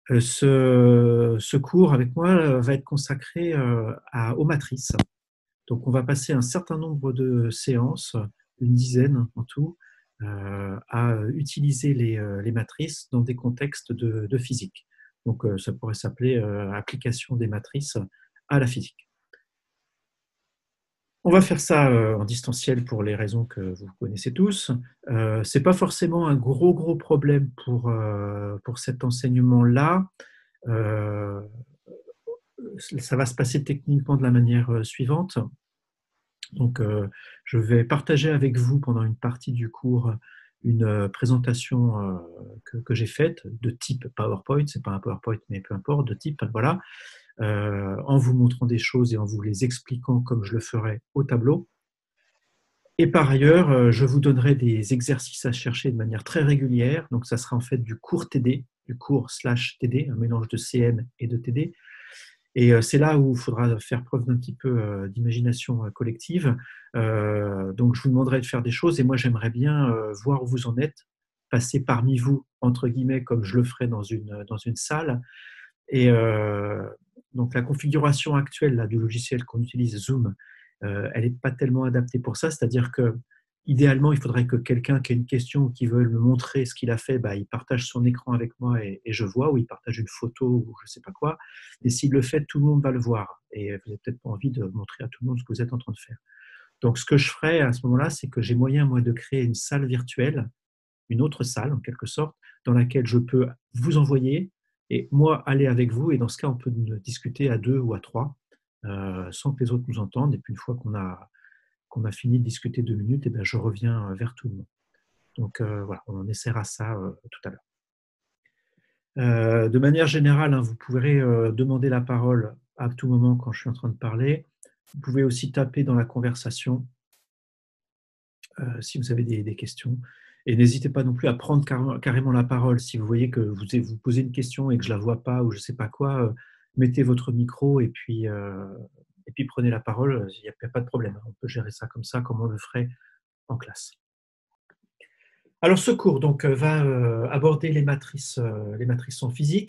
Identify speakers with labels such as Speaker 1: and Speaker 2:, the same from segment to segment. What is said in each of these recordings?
Speaker 1: Ce cours avec moi va être consacré aux matrices. Donc, on va passer un certain nombre de séances, une dizaine en tout, à utiliser les matrices dans des contextes de physique. Donc, ça pourrait s'appeler application des matrices à la physique. On va faire ça en distanciel pour les raisons que vous connaissez tous. C'est pas forcément un gros problème pour cet enseignement-là. Euh, Ça va se passer techniquement de la manière suivante. Donc, je vais partager avec vous pendant une partie du cours une présentation que j'ai faite de type PowerPoint. C'est pas un PowerPoint, mais peu importe, de type, voilà, en vous montrant des choses et en vous les expliquant comme je le ferai au tableau. Et par ailleurs, je vous donnerai des exercices à chercher de manière très régulière. Donc, ça sera en fait du cours TD, du cours slash TD, un mélange de CM et de TD. Et c'est là où il faudra faire preuve d'un petit peu d'imagination collective. Donc, je vous demanderai de faire des choses et moi, j'aimerais bien voir où vous en êtes, passer parmi vous, entre guillemets, comme je le ferai dans une salle. Et donc, la configuration actuelle là, du logiciel qu'on utilise, Zoom, elle n'est pas tellement adaptée pour ça. C'est-à-dire que, idéalement, il faudrait que quelqu'un qui a une question ou qui veut me montrer ce qu'il a fait, bah, il partage son écran avec moi et je vois, ou il partage une photo ou je ne sais pas quoi. Et s'il le fait, tout le monde va le voir. Et vous n'avez peut-être pas envie de montrer à tout le monde ce que vous êtes en train de faire. Donc, ce que je ferai à ce moment-là, c'est que j'ai moyen, moi, de créer une salle virtuelle, une autre salle en quelque sorte, dans laquelle je peux vous envoyer et moi aller avec vous. Et dans ce cas, on peut discuter à deux ou à trois sans que les autres nous entendent. Et puis une fois qu'on a fini de discuter 2 minutes, et bien, je reviens vers tout le monde. Donc voilà, on en essaiera ça tout à l'heure. De manière générale, hein, vous pourrez demander la parole à tout moment quand je suis en train de parler. Vous pouvez aussi taper dans la conversation si vous avez des questions. Et n'hésitez pas non plus à prendre carrément la parole. Si vous voyez que vous posez une question et que je ne la vois pas ou je ne sais pas quoi, mettez votre micro et puis prenez la parole. Il n'y a pas de problème. On peut gérer ça comme on le ferait en classe. Alors, ce cours donc, va aborder les matrices en physique.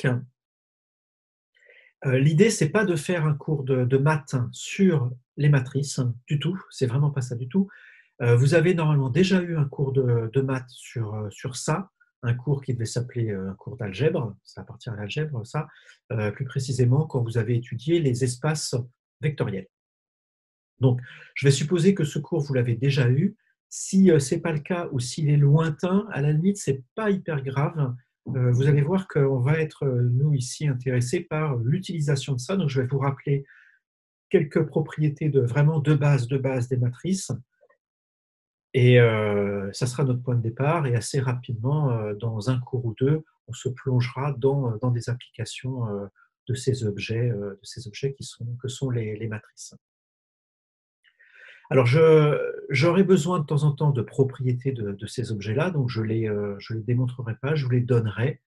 Speaker 1: L'idée, c'est pas de faire un cours de maths sur les matrices du tout. C'est vraiment pas ça du tout. Vous avez normalement déjà eu un cours de maths sur ça, un cours qui devait s'appeler un cours d'algèbre, ça appartient à l'algèbre, ça, plus précisément quand vous avez étudié les espaces vectoriels. Donc, je vais supposer que ce cours, vous l'avez déjà eu. Si ce n'est pas le cas ou s'il est lointain, à la limite, ce n'est pas hyper grave. Vous allez voir qu'on va être, nous, ici, intéressés par l'utilisation de ça. Donc, je vais vous rappeler quelques propriétés vraiment de base des matrices. Et ça sera notre point de départ. Et assez rapidement, dans un cours ou deux, on se plongera dans des applications de ces objets que sont les matrices. Alors, j'aurai besoin de temps en temps de propriétés de ces objets-là, donc je les démontrerai pas, je vous les donnerai,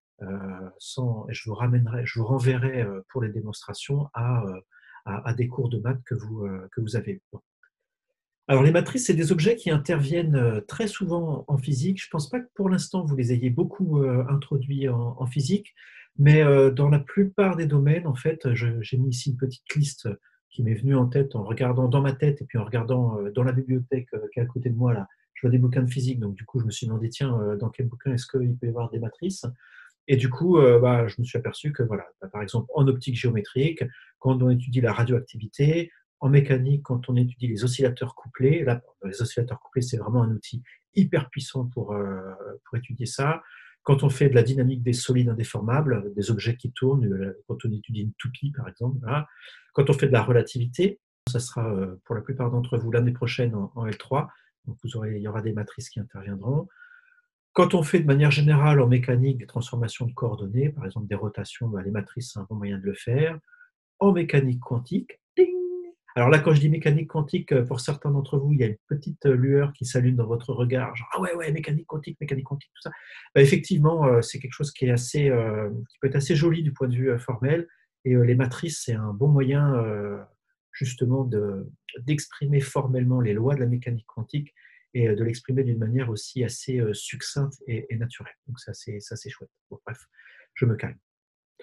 Speaker 1: et je vous renverrai pour les démonstrations à des cours de maths que vous avez eu. Alors, les matrices, c'est des objets qui interviennent très souvent en physique. Je ne pense pas que pour l'instant, vous les ayez beaucoup introduits en physique, mais dans la plupart des domaines, en fait, j'ai mis ici une petite liste qui m'est venue en tête en regardant dans ma tête et puis en regardant dans la bibliothèque qui est à côté de moi, là. Je vois des bouquins de physique, donc du coup, je me suis demandé, tiens, dans quel bouquin est-ce qu'il peut y avoir des matrices? Et du coup, bah, je me suis aperçu que, voilà, bah, par exemple, en optique géométrique, quand on étudie la radioactivité, en mécanique, quand on étudie les oscillateurs couplés, là, les oscillateurs couplés, c'est vraiment un outil hyper puissant pour étudier ça. Quand on fait de la dynamique des solides indéformables, des objets qui tournent, quand on étudie une toupie, par exemple, voilà. Quand on fait de la relativité, ça sera pour la plupart d'entre vous l'année prochaine en L3, donc il y aura des matrices qui interviendront. Quand on fait de manière générale en mécanique des transformations de coordonnées, par exemple des rotations, bah, les matrices, c'est un bon moyen de le faire. En mécanique quantique, ding. Alors là, quand je dis mécanique quantique, pour certains d'entre vous, il y a une petite lueur qui s'allume dans votre regard, genre ah ouais, mécanique quantique, tout ça. Bah, effectivement, c'est quelque chose qui peut être assez joli du point de vue formel. Et les matrices, c'est un bon moyen justement d'exprimer formellement les lois de la mécanique quantique et de l'exprimer d'une manière aussi assez succincte et naturelle. Donc ça, c'est chouette. Bon, bref, je me calme.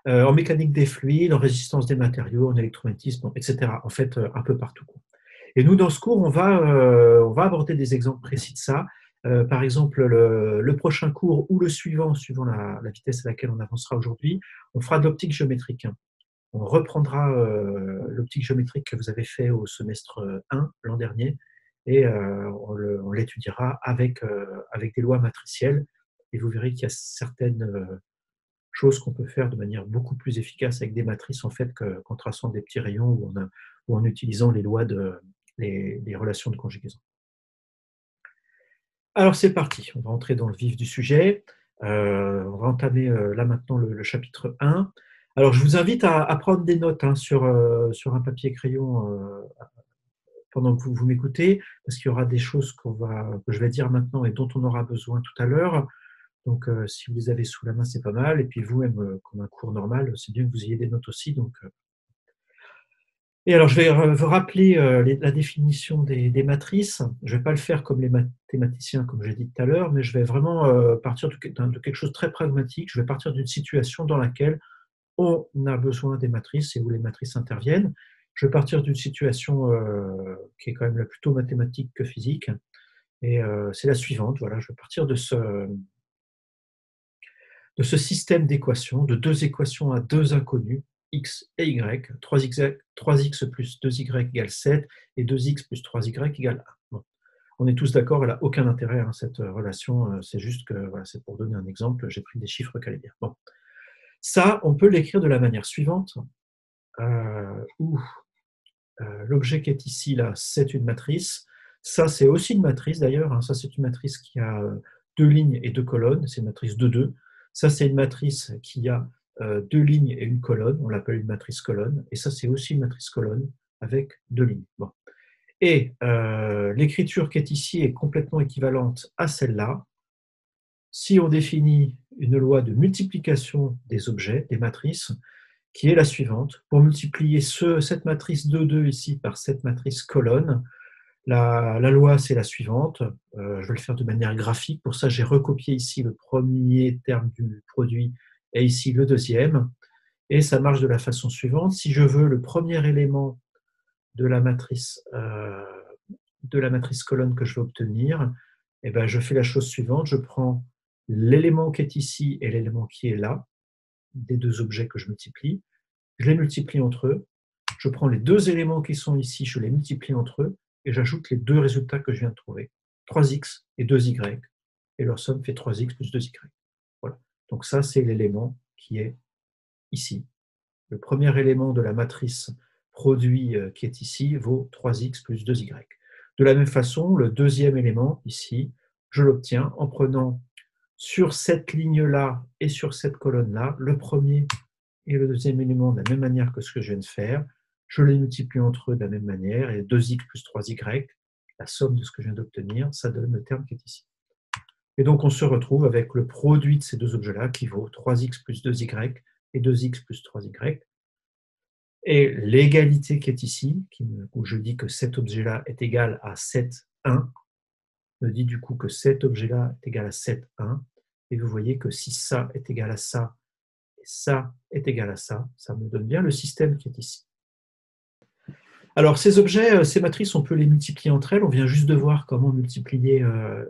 Speaker 1: en mécanique des fluides, en résistance des matériaux, en électromagnétisme, etc. En fait, un peu partout. Et nous, dans ce cours, on va aborder des exemples précis de ça. Par exemple, le prochain cours ou le suivant, suivant la vitesse à laquelle on avancera aujourd'hui, on fera de l'optique géométrique. On reprendra l'optique géométrique que vous avez fait au semestre 1 l'an dernier et on l'étudiera avec des lois matricielles. Et vous verrez qu'il y a certaines choses qu'on peut faire de manière beaucoup plus efficace avec des matrices en fait qu'en traçant des petits rayons ou en utilisant les lois les relations de conjugaison. Alors c'est parti, on va entrer dans le vif du sujet. On va entamer là maintenant le chapitre 1. Alors je vous invite à prendre des notes sur un papier crayon pendant que vous m'écoutez, parce qu'il y aura des choses que je vais dire maintenant et dont on aura besoin tout à l'heure. Donc si vous les avez sous la main, c'est pas mal. Et puis vous-même, comme un cours normal, c'est bien que vous ayez des notes aussi. Et alors, je vais vous rappeler la définition des matrices. Je ne vais pas le faire comme les mathématiciens, comme j'ai dit tout à l'heure, mais je vais vraiment partir de quelque chose de très pragmatique. Je vais partir d'une situation dans laquelle on a besoin des matrices et où les matrices interviennent. Je vais partir d'une situation qui est quand même plutôt mathématique que physique. Et c'est la suivante. Voilà, je vais partir de ce système d'équations, de deux équations à deux inconnus, x et y, 3x plus 2y égale 7 et 2x plus 3y égale 1. Bon. On est tous d'accord, elle n'a aucun intérêt, cette relation, c'est juste que, voilà, c'est pour donner un exemple, j'ai pris des chiffres qu'elle est bien. Bon. Ça, on peut l'écrire de la manière suivante, où l'objet qui est ici, là, c'est une matrice. Ça, c'est aussi une matrice d'ailleurs, ça, c'est une matrice qui a deux lignes et deux colonnes, c'est une matrice de 2. Ça, c'est une matrice qui a deux lignes et une colonne, on l'appelle une matrice colonne, et ça, c'est aussi une matrice colonne avec deux lignes. Bon. Et l'écriture qui est ici est complètement équivalente à celle-là. Si on définit une loi de multiplication des objets, des matrices, qui est la suivante, pour multiplier cette matrice de 2 ici par cette matrice colonne, la loi, c'est la suivante. Je vais le faire de manière graphique. Pour ça, j'ai recopié ici le premier terme du produit et ici le deuxième. Et ça marche de la façon suivante. Si je veux le premier élément de la matrice colonne que je veux obtenir, eh ben, je fais la chose suivante. Je prends l'élément qui est ici et l'élément qui est là, des deux objets que je multiplie. Je les multiplie entre eux. Je prends les deux éléments qui sont ici, je les multiplie entre eux et j'ajoute les deux résultats que je viens de trouver, 3x et 2y, et leur somme fait 3x plus 2y. Voilà. Donc ça, c'est l'élément qui est ici. Le premier élément de la matrice produit qui est ici vaut 3x plus 2y. De la même façon, le deuxième élément, ici, je l'obtiens en prenant sur cette ligne-là et sur cette colonne-là, le premier et le deuxième élément de la même manière que ce que je viens de faire. Je les multiplie entre eux de la même manière, et 2x plus 3y, la somme de ce que je viens d'obtenir, ça donne le terme qui est ici. Et donc on se retrouve avec le produit de ces deux objets-là qui vaut 3x plus 2y et 2x plus 3y. Et l'égalité qui est ici, où je dis que cet objet-là est égal à 7, 1, me dit du coup que cet objet-là est égal à 7, 1. Et vous voyez que si ça est égal à ça, et ça est égal à ça, ça me donne bien le système qui est ici. Alors ces objets, ces matrices, on peut les multiplier entre elles. On vient juste de voir comment multiplier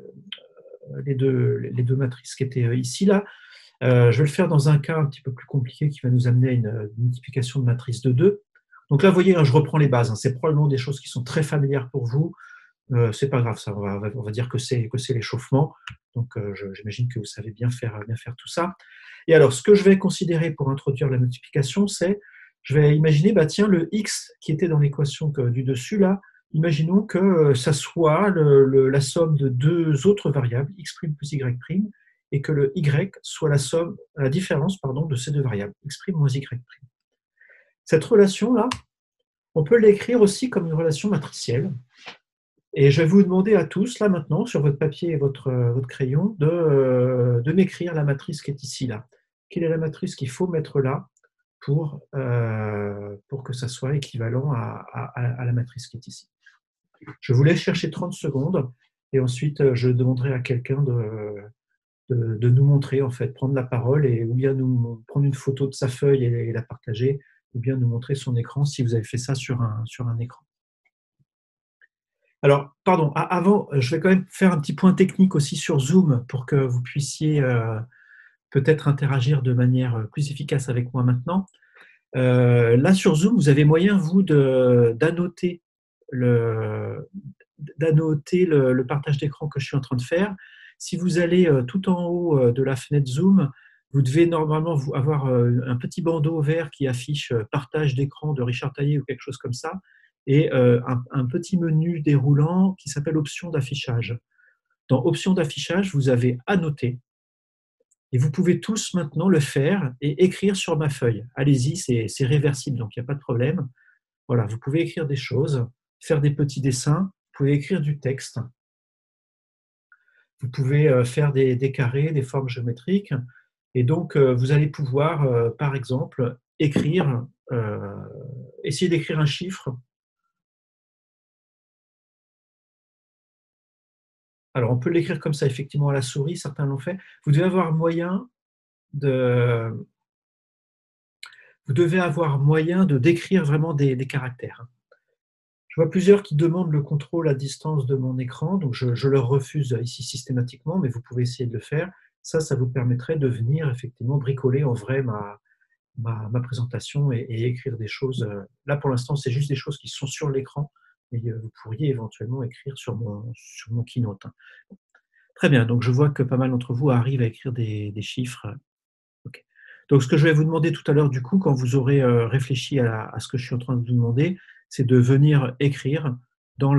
Speaker 1: les deux matrices qui étaient ici, là. Je vais le faire dans un cas un petit peu plus compliqué qui va nous amener à une multiplication de matrice de 2. Donc là, vous voyez, je reprends les bases. C'est probablement des choses qui sont très familières pour vous. C'est pas grave, ça. On va dire que c'est l'échauffement. Donc j'imagine que vous savez bien faire tout ça. Et alors, ce que je vais considérer pour introduire la multiplication, c'est, je vais imaginer, tiens, le x qui était dans l'équation du dessus, là, imaginons que ça soit la somme de deux autres variables, x' plus y', et que le y soit la différence de ces deux variables, x' moins y'. Cette relation-là, on peut l'écrire aussi comme une relation matricielle. Et je vais vous demander à tous, là maintenant, sur votre papier et votre crayon, de m'écrire la matrice qui est ici, là. Quelle est la matrice qu'il faut mettre là pour que ça soit équivalent à la matrice qui est ici. Je vous laisse chercher 30 secondes et ensuite je demanderai à quelqu'un de nous montrer, en fait, prendre la parole et ou bien nous prendre une photo de sa feuille et la partager, ou bien nous montrer son écran si vous avez fait ça sur un écran. Alors, pardon, avant, je vais quand même faire un petit point technique aussi sur Zoom pour que vous puissiez peut-être interagir de manière plus efficace avec moi maintenant. Là, sur Zoom, vous avez moyen, vous, d'annoter le, le partage d'écran que je suis en train de faire. Si vous allez tout en haut de la fenêtre Zoom, vous devez normalement avoir un petit bandeau vert qui affiche partage d'écran de Richard Taillé ou quelque chose comme ça, et un petit menu déroulant qui s'appelle options d'affichage. Dans options d'affichage, vous avez annoter, et vous pouvez tous maintenant le faire et écrire sur ma feuille. Allez-y, c'est réversible, donc il n'y a pas de problème. Voilà, vous pouvez écrire des choses, faire des petits dessins, vous pouvez écrire du texte, vous pouvez faire des carrés, des formes géométriques, et donc vous allez pouvoir, par exemple, écrire, essayer d'écrire un chiffre. Alors on peut l'écrire comme ça, effectivement, à la souris, certains l'ont fait. Vous devez avoir moyen de, vous devez avoir moyen de décrire vraiment des caractères. Je vois plusieurs qui demandent le contrôle à distance de mon écran, donc je leur refuse ici systématiquement, mais vous pouvez essayer de le faire. Ça vous permettrait de venir effectivement bricoler en vrai ma présentation et écrire des choses. Là, pour l'instant, c'est juste des choses qui sont sur l'écran, mais vous pourriez éventuellement écrire sur mon Keynote. Très bien, donc je vois que pas mal d'entre vous arrivent à écrire des chiffres. Okay. Donc, ce que je vais vous demander tout à l'heure, du coup, quand vous aurez réfléchi à ce que je suis en train de vous demander, c'est de venir écrire dans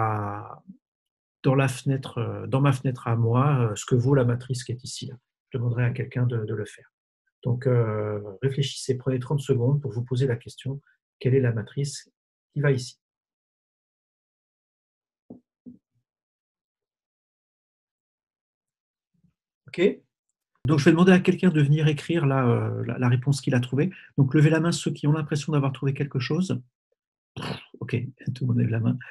Speaker 1: la fenêtre, dans ma fenêtre à moi, ce que vaut la matrice qui est ici. Là. Je demanderai à quelqu'un de le faire. Donc, réfléchissez, prenez 30 secondes pour vous poser la question, quelle est la matrice qui va ici? OK? Donc, je vais demander à quelqu'un de venir écrire là, la réponse qu'il a trouvée. Donc, levez la main ceux qui ont l'impression d'avoir trouvé quelque chose. OK, tout le monde lève la main.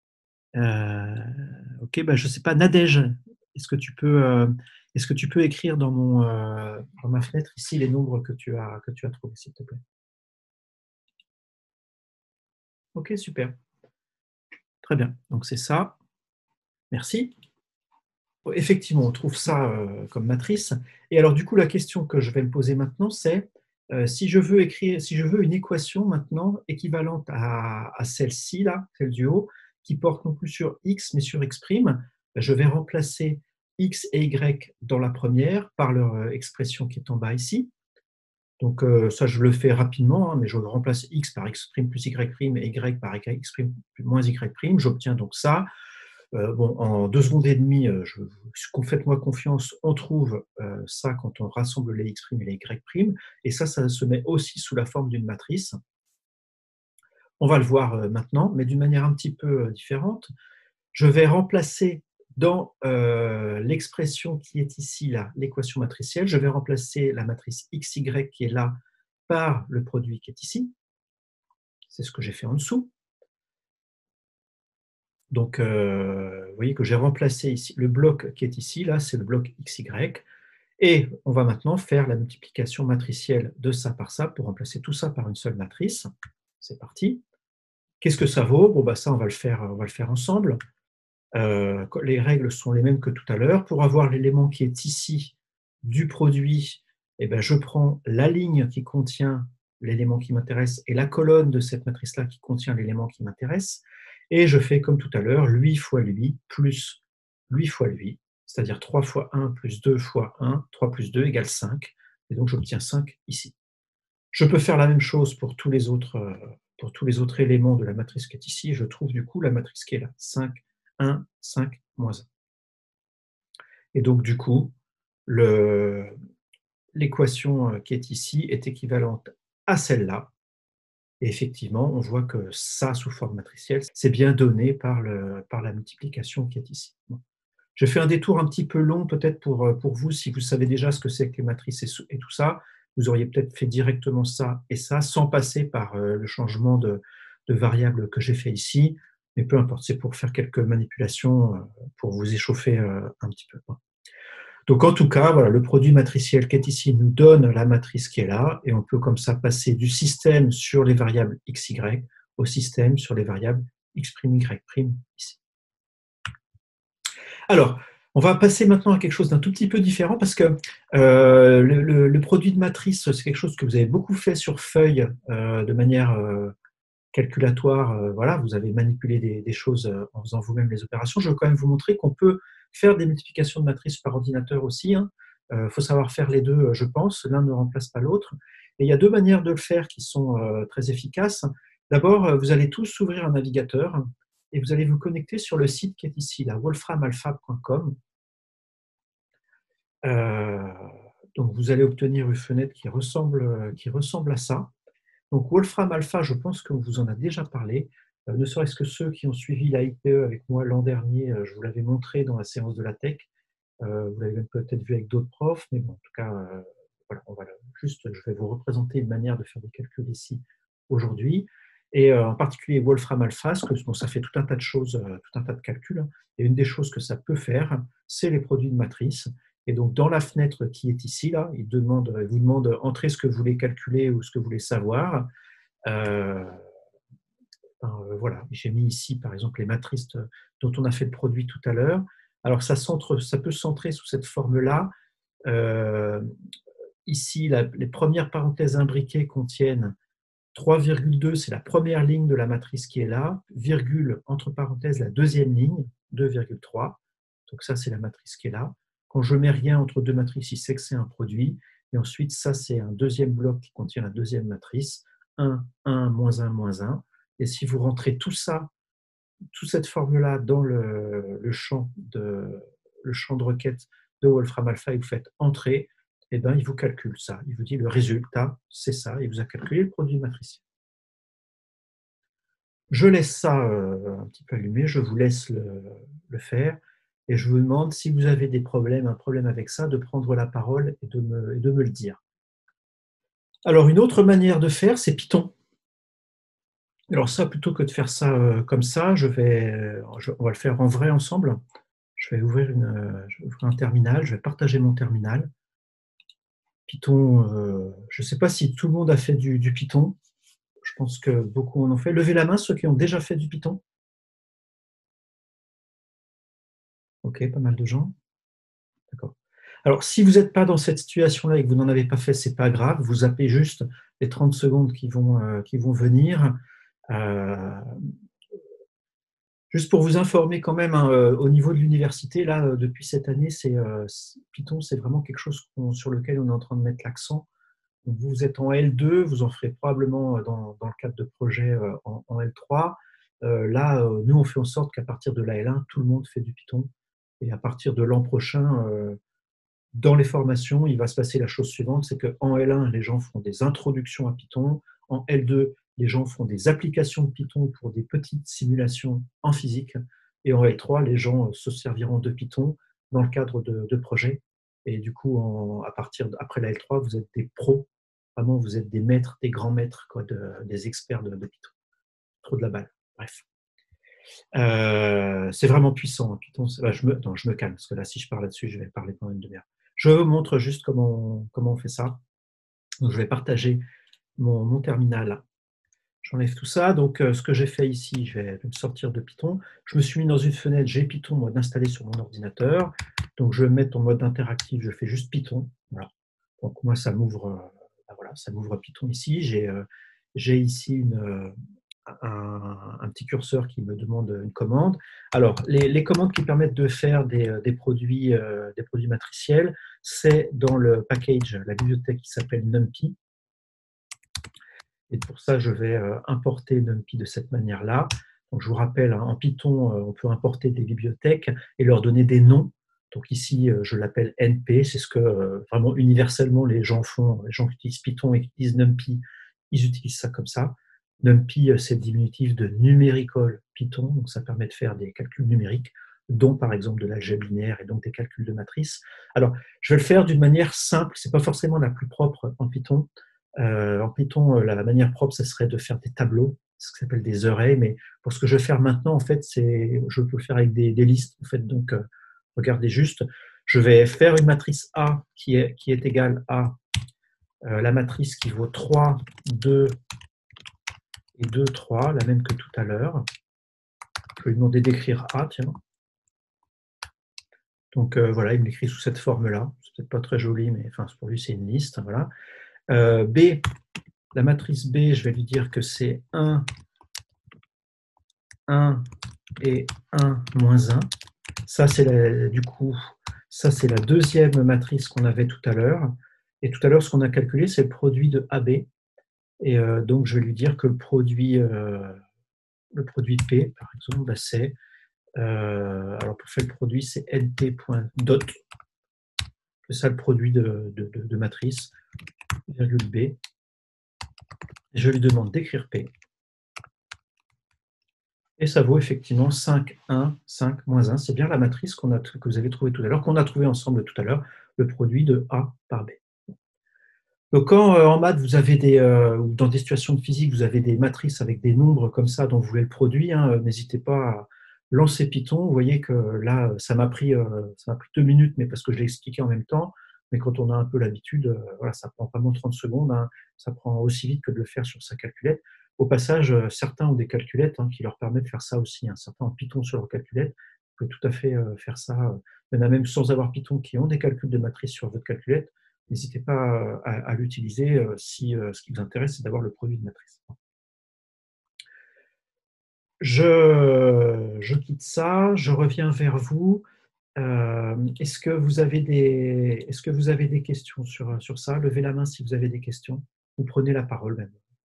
Speaker 1: OK, bah, je ne sais pas, Nadège, est-ce que tu peux, écrire dans ma fenêtre ici les nombres que tu as trouvés, s'il te plaît? OK, super. Très bien. Donc c'est ça. Merci. Effectivement, on trouve ça comme matrice. Et alors, du coup, la question que je vais me poser maintenant, c'est si je veux une équation maintenant équivalente à celle-ci, là, celle du haut, qui porte non plus sur x, mais sur x', je vais remplacer x et y dans la première par leur expression qui est en bas ici. Donc, ça, je le fais rapidement, hein, mais je remplace x par x' plus y' et y par x' moins y'. J'obtiens donc ça. Bon, en 2 secondes et demie, faites-moi confiance, on trouve ça quand on rassemble les x' et les y', et ça se met aussi sous la forme d'une matrice. On va le voir maintenant, mais d'une manière un petit peu différente. Je vais remplacer dans l'expression qui est ici, là, l'équation matricielle, je vais remplacer la matrice xy qui est là par le produit qui est ici. C'est ce que j'ai fait en dessous. Donc, vous voyez que j'ai remplacé ici le bloc qui est ici, là, c'est le bloc xy. Et on va maintenant faire la multiplication matricielle de ça par ça pour remplacer tout ça par une seule matrice. C'est parti. Qu'est-ce que ça vaut? Bon, bah, ça, on va le faire ensemble. Les règles sont les mêmes que tout à l'heure. Pour avoir l'élément qui est ici du produit, eh ben, je prends la ligne qui contient l'élément qui m'intéresse et la colonne de cette matrice-là qui contient l'élément qui m'intéresse. Et je fais comme tout à l'heure, lui fois lui plus lui fois lui, c'est-à-dire 3 fois 1 plus 2 fois 1, 3 plus 2 égale 5. Et donc j'obtiens 5 ici. Je peux faire la même chose pour tous les autres éléments de la matrice qui est ici. Je trouve du coup la matrice qui est là, 5, 1, 5, moins 1. Et donc du coup, l'équation qui est ici est équivalente à celle-là. Et effectivement, on voit que ça, sous forme matricielle, c'est bien donné par la multiplication qui est ici. Bon. Je fais un détour un petit peu long peut-être pour vous, si vous savez déjà ce que c'est que les matrices et tout ça. Vous auriez peut-être fait directement ça et ça, sans passer par le changement de variable que j'ai fait ici. Mais peu importe, c'est pour faire quelques manipulations, pour vous échauffer un petit peu. Donc en tout cas, voilà, le produit matriciel qui est ici nous donne la matrice qui est là, et on peut comme ça passer du système sur les variables x, y au système sur les variables x', y' ici. Alors, on va passer maintenant à quelque chose d'un tout petit peu différent parce que le produit de matrice, c'est quelque chose que vous avez beaucoup fait sur feuille de manière calculatoire. Voilà, vous avez manipulé des choses en faisant vous-même les opérations. Je veux quand même vous montrer qu'on peut faire des multiplications de matrices par ordinateur aussi. Faut savoir faire les deux, je pense. L'un ne remplace pas l'autre. Et il y a deux manières de le faire qui sont très efficaces. D'abord, vous allez tous ouvrir un navigateur et vous allez vous connecter sur le site qui est ici, là, wolframalpha.com. Donc, vous allez obtenir une fenêtre qui ressemble à ça. Donc, Wolfram Alpha, je pense qu'on vous en a déjà parlé, ne serait-ce que ceux qui ont suivi la IPE avec moi l'an dernier, je vous l'avais montré dans la séance de la tech. Vous l'avez peut-être vu avec d'autres profs, mais bon, en tout cas, voilà, je vais vous représenter une manière de faire des calculs ici aujourd'hui. Et en particulier Wolfram Alpha, bon, ça fait tout un tas de choses, tout un tas de calculs. Et une des choses que ça peut faire, c'est les produits de matrice. Et donc, dans la fenêtre qui est ici, là, il vous demande entrer ce que vous voulez calculer ou ce que vous voulez savoir. Voilà, j'ai mis ici, par exemple, les matrices dont on a fait le produit tout à l'heure. Alors, ça peut centrer sous cette forme-là. Ici, les premières parenthèses imbriquées contiennent 3,2, c'est la première ligne de la matrice qui est là, virgule, entre parenthèses, la deuxième ligne, 2,3. Donc ça, c'est la matrice qui est là. Quand je mets rien entre deux matrices, il sait que c'est un produit. Et ensuite, ça, c'est un deuxième bloc qui contient la deuxième matrice, 1, 1, moins 1, moins 1. Et si vous rentrez tout ça, toute cette forme-là dans le champ de requête de Wolfram Alpha et vous faites entrer, et ben, il vous calcule ça. Il vous dit le résultat, c'est ça. Il vous a calculé le produit matriciel. Je laisse ça un petit peu allumé, je vous laisse le faire et je vous demande si vous avez un problème avec ça, de prendre la parole et de me le dire. Alors, une autre manière de faire, c'est Python. Alors ça, plutôt que de faire ça comme ça, on va le faire en vrai ensemble. Je vais ouvrir un terminal, je vais partager mon terminal. Python, je ne sais pas si tout le monde a fait du Python. Je pense que beaucoup en ont fait. Levez la main ceux qui ont déjà fait du Python. Ok, pas mal de gens. D'accord. Alors, si vous n'êtes pas dans cette situation-là et que vous n'en avez pas fait, ce n'est pas grave. Vous zappez juste les 30 secondes qui vont venir. Juste pour vous informer quand même, au niveau de l'université, là, depuis cette année, Python, c'est vraiment quelque chose sur lequel on est en train de mettre l'accent. Vous êtes en L2, vous en ferez probablement dans le cadre de projets en L3. Là, nous, on fait en sorte qu'à partir de la L1, tout le monde fait du Python. Et à partir de l'an prochain, dans les formations, il va se passer la chose suivante, c'est qu'en L1, les gens font des introductions à Python. En L2, les gens font des applications de Python pour des petites simulations en physique. Et en L3, les gens se serviront de Python dans le cadre de projets. Et du coup, après la L3, vous êtes des pros. Vraiment, vous êtes des maîtres, des grands maîtres, des experts de Python. Trop de la balle. Bref. C'est vraiment puissant, Python. Je me calme, parce que là, si je parle là-dessus, je vais parler pendant une demi-heure. Je vous montre juste comment on fait ça. Donc, je vais partager mon terminal. J'enlève tout ça. Donc, ce que j'ai fait ici, je vais me sortir de Python. Je me suis mis dans une fenêtre, j'ai Python mode installé sur mon ordinateur. Donc, je vais mettre en mode interactif, je fais juste Python. Voilà. Donc, moi, ça m'ouvre Python ici. J'ai ici un petit curseur qui me demande une commande. Alors, les commandes qui permettent de faire des produits matriciels, c'est dans le package, la bibliothèque qui s'appelle NumPy. Et pour ça, je vais importer NumPy de cette manière-là. Donc, je vous rappelle, en Python, on peut importer des bibliothèques et leur donner des noms. Donc ici, je l'appelle NP, c'est ce que vraiment universellement les gens font. Les gens qui utilisent Python et qui utilisent NumPy, ils utilisent ça comme ça. NumPy, c'est le diminutif de Numerical Python, donc ça permet de faire des calculs numériques, dont par exemple de l'algèbre linéaire et donc des calculs de matrices. Alors, je vais le faire d'une manière simple, c'est pas forcément la plus propre en Python. En Python, la manière propre, ça serait de faire des tableaux, ce qui s'appelle des arrays, mais pour ce que je vais faire maintenant, en fait, je peux le faire avec des listes. En fait, donc, regardez juste, Je vais faire une matrice A qui est égale à la matrice qui vaut 3, 2 et 2, 3, la même que tout à l'heure. Je vais lui demander d'écrire A, tiens. Donc voilà, il me l'écrit sous cette forme-là. C'est peut-être pas très joli, mais enfin, pour lui, c'est une liste. Voilà. B, la matrice B, je vais lui dire que c'est 1, 1 et 1 moins 1. Ça, c'est du coup, ça, c'est la deuxième matrice qu'on avait tout à l'heure. Et tout à l'heure, ce qu'on a calculé, c'est le produit de AB. Et donc, je vais lui dire que le produit P, par exemple, bah, c'est, alors pour faire le produit, c'est nt.dot. C'est ça le produit de matrice, virgule B. Et je lui demande d'écrire P. Et ça vaut effectivement 5, 1, 5, moins 1. C'est bien la matrice que vous avez trouvée tout à l'heure, qu'on a trouvé ensemble tout à l'heure, le produit de A par B. Donc quand en maths, vous avez ou dans des situations de physique, vous avez des matrices avec des nombres comme ça dont vous voulez le produit, hein, n'hésitez pas à lancer Python. Vous voyez que là, ça m'a pris 2 minutes, mais parce que je l'ai expliqué en même temps. Mais quand on a un peu l'habitude, voilà, ça prend vraiment 30 secondes. Hein, ça prend aussi vite que de le faire sur sa calculette. Au passage, certains ont des calculettes qui leur permettent de faire ça aussi. Hein. Certains ont Python sur leur calculette. Vous pouvez tout à fait faire ça. Il y en a même sans avoir Python qui ont des calculs de matrices sur votre calculette. N'hésitez pas à l'utiliser si ce qui vous intéresse, c'est d'avoir le produit de matrice. Je quitte ça, je reviens vers vous. Est-ce que vous avez des questions sur ça? Levez la main si vous avez des questions. Vous prenez la parole même.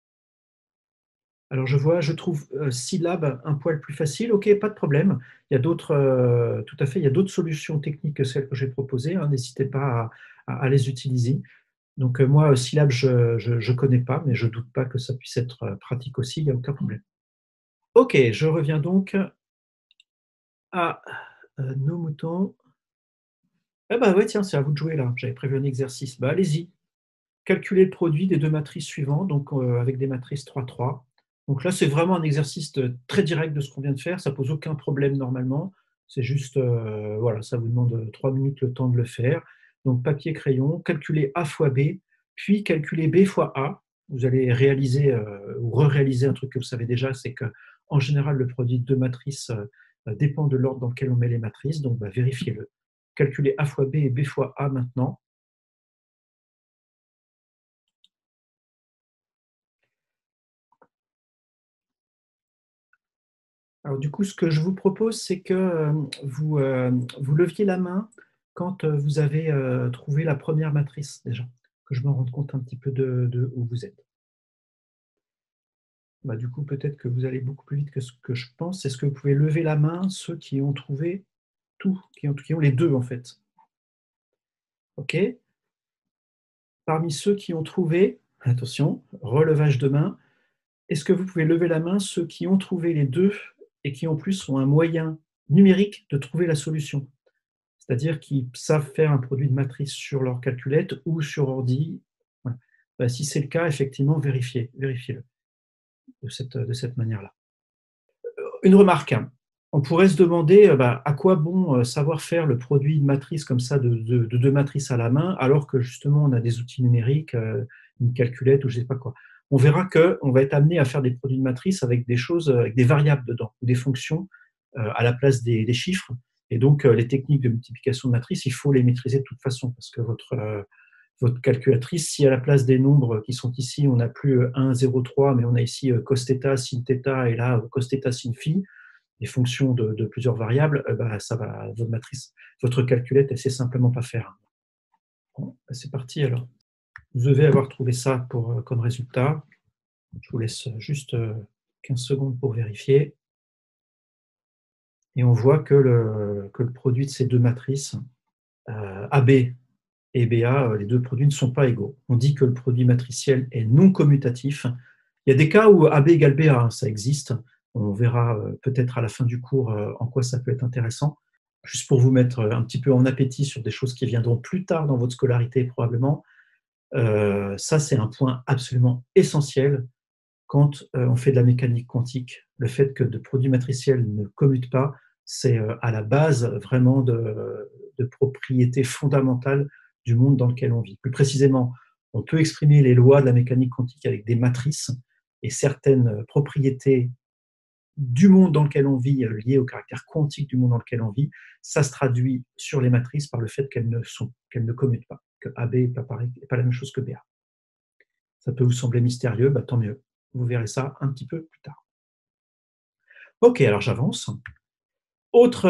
Speaker 1: Alors je trouve syllabe un poil plus facile. Ok, pas de problème. Il y a tout à fait, il y a d'autres solutions techniques que celles que j'ai proposées. Hein. N'hésitez pas à les utiliser. Donc moi, syllabe, je ne connais pas, mais je ne doute pas que ça puisse être pratique aussi, il n'y a aucun problème. Ok, je reviens donc à nos moutons. Ah bah ouais, tiens, c'est à vous de jouer là. J'avais prévu un exercice. Bah allez-y. Calculez le produit des deux matrices suivantes, donc avec des matrices 3, 3. Donc là, c'est vraiment un exercice très direct de ce qu'on vient de faire. Ça ne pose aucun problème normalement. C'est juste, voilà, ça vous demande 3 minutes le temps de le faire. Donc papier, crayon, calculez A fois B, puis calculez B fois A. Vous allez réaliser ou re-réaliser un truc que vous savez déjà, c'est que en général, le produit de deux matrices dépend de l'ordre dans lequel on met les matrices. Donc bah, vérifiez-le. Calculez A fois B et B fois A maintenant. Alors du coup, ce que je vous propose, c'est que vous leviez la main quand vous avez trouvé la première matrice déjà, que je me rende compte un petit peu de où vous êtes. Bah, du coup, peut-être que vous allez beaucoup plus vite que ce que je pense. Est-ce que vous pouvez lever la main, ceux qui ont trouvé tout, qui ont les deux en fait? OK. Parmi ceux qui ont trouvé, attention, relevage de main, est-ce que vous pouvez lever la main, ceux qui ont trouvé les deux et qui en plus ont un moyen numérique de trouver la solution? C'est-à-dire qu'ils savent faire un produit de matrice sur leur calculette ou sur ordi. Voilà. Ben, si c'est le cas, effectivement, vérifiez-le de cette manière-là. Une remarque, hein. On pourrait se demander à quoi bon savoir faire le produit de matrice comme ça, de deux matrices à la main, alors que justement on a des outils numériques, une calculette ou je ne sais pas quoi. On verra qu'on va être amené à faire des produits de matrice avec des choses, avec des variables dedans, ou des fonctions à la place des chiffres. Et donc les techniques de multiplication de matrice, il faut les maîtriser de toute façon, parce que votre calculatrice, si à la place des nombres qui sont ici, on n'a plus 1, 0, 3, mais on a ici cos θ, sin θ, et là cos θ, sin phi, les fonctions de plusieurs variables, ça va, votre matrice, votre calculette, elle ne sait simplement pas faire. Bon, c'est parti alors. Vous devez avoir trouvé ça comme résultat. Je vous laisse juste 15 secondes pour vérifier. Et on voit que le produit de ces deux matrices, AB et BA, les deux produits ne sont pas égaux. On dit que le produit matriciel est non commutatif. Il y a des cas où AB égale BA, hein, ça existe. On verra peut-être à la fin du cours en quoi ça peut être intéressant. Juste pour vous mettre un petit peu en appétit sur des choses qui viendront plus tard dans votre scolarité probablement. Ça, c'est un point absolument essentiel quand on fait de la mécanique quantique. Le fait que de produits matriciels ne commutent pas, c'est à la base vraiment de propriétés fondamentales du monde dans lequel on vit. Plus précisément, on peut exprimer les lois de la mécanique quantique avec des matrices et certaines propriétés du monde dans lequel on vit, liées au caractère quantique du monde dans lequel on vit, ça se traduit sur les matrices par le fait qu'elles ne commutent pas, que AB n'est pas la même chose que BA. Ça peut vous sembler mystérieux, bah, tant mieux. Vous verrez ça un petit peu plus tard. Ok, alors j'avance. Autre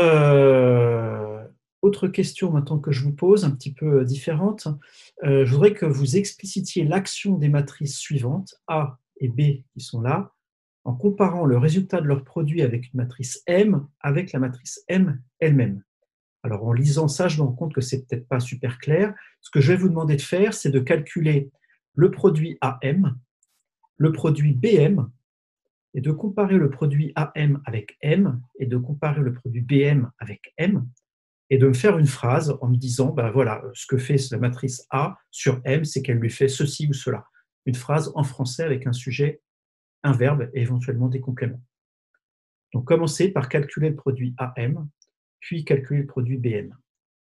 Speaker 1: question maintenant que je vous pose, un petit peu différente. Je voudrais que vous explicitiez l'action des matrices suivantes, A et B, qui sont là, en comparant le résultat de leur produit avec une matrice M avec la matrice M elle-même. Alors, en lisant ça, je me rends compte que c'est peut-être pas super clair. Ce que je vais vous demander de faire, c'est de calculer le produit AM, le produit BM, et de comparer le produit AM avec M, et de comparer le produit BM avec M, et de me faire une phrase en me disant, ben voilà, ce que fait la matrice A sur M, c'est qu'elle lui fait ceci ou cela. Une phrase en français avec un sujet, un verbe et éventuellement des compléments. Donc, commencez par calculer le produit AM, puis calculer le produit BM.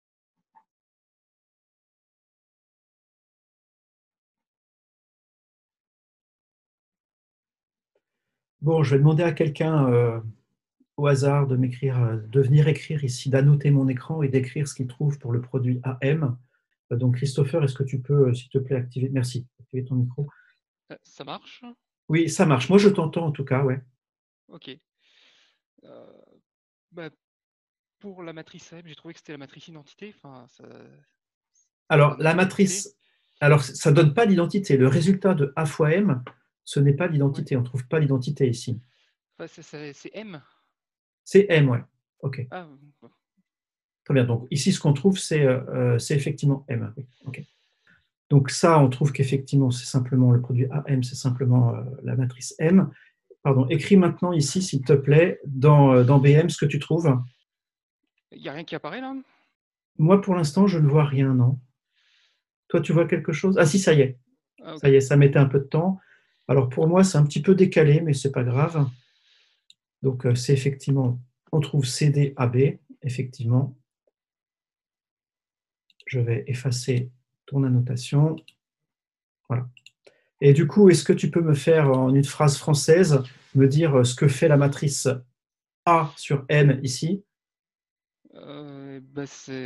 Speaker 1: Bon, je vais demander à quelqu'un au hasard de venir écrire ici, d'annoter mon écran et d'écrire ce qu'il trouve pour le produit AM. Donc, Christopher, est-ce que tu peux, s'il te plaît, activer, merci, activer ton micro?
Speaker 2: Ça marche?
Speaker 1: Oui, ça marche. Moi, je t'entends en tout cas, ouais.
Speaker 2: Ok. Bah, pour la matrice M, j'ai trouvé que c'était la matrice identité. Enfin, ça
Speaker 1: Alors,
Speaker 2: donne
Speaker 1: la
Speaker 2: l'identité.
Speaker 1: matrice, alors ça ne donne pas l'identité. Le résultat de A fois M, ce n'est pas
Speaker 2: Ouais.
Speaker 1: l'identité. On ne trouve pas l'identité ici.
Speaker 2: Enfin, c'est M.
Speaker 1: C'est M, ouais. OK.
Speaker 2: Ah,
Speaker 1: Très bien. Donc, ici, ce qu'on trouve, c'est effectivement M. Oui. OK. Donc, ça, on trouve qu'effectivement, c'est simplement le produit AM, c'est simplement la matrice M. Pardon, écris maintenant ici, s'il te plaît, dans BM, ce que tu trouves.
Speaker 2: il n'y a rien qui apparaît là?
Speaker 1: Moi, pour l'instant, je ne vois rien, non. Toi, tu vois quelque chose? Ah si, ça y est.
Speaker 2: Ah,
Speaker 1: Ça
Speaker 2: ok.
Speaker 1: y est, ça mettait un peu de temps. Alors, pour moi, c'est un petit peu décalé, mais c'est pas grave. Donc, c'est effectivement, on trouve CDAB, effectivement. Je vais effacer ton annotation. Voilà. Et du coup, est-ce que tu peux me faire en une phrase française, me dire ce que fait la matrice A sur M ici?
Speaker 2: Bah,